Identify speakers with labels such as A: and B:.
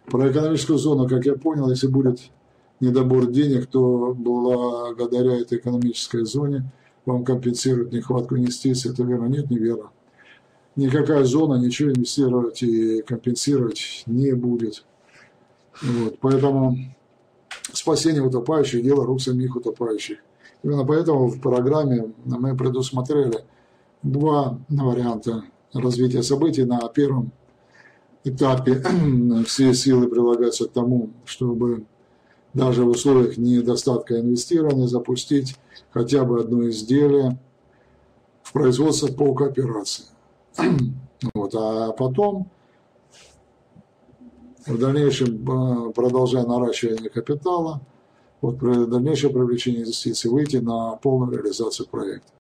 A: Про экономическую зону, как я понял, если будет недобор денег, то благодаря этой экономической зоне вам компенсируют нехватку инвестиций. Это верно? Нет, не верно. Никакая зона ничего инвестировать и компенсировать не будет. Вот. Поэтому спасение утопающих – дело рук самих утопающих. Именно поэтому в программе мы предусмотрели два варианта развития событий. На первом этапе все силы прилагаются к тому, чтобы даже в условиях недостатка инвестирования запустить хотя бы одно изделие в производство по кооперации. Вот. А потом, в дальнейшем, продолжая наращивание капитала, вот, при дальнейшем привлечении инвестиций, выйти на полную реализацию проекта.